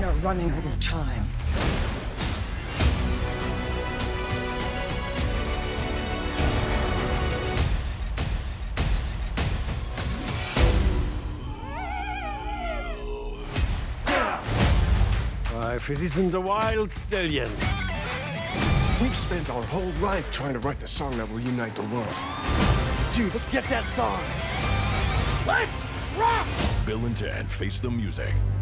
We are running out of time. If it isn't a wild stallion. We've spent our whole life trying to write the song that will unite the world. Dude, let's get that song. Let's rock! Bill and Ted Face the Music.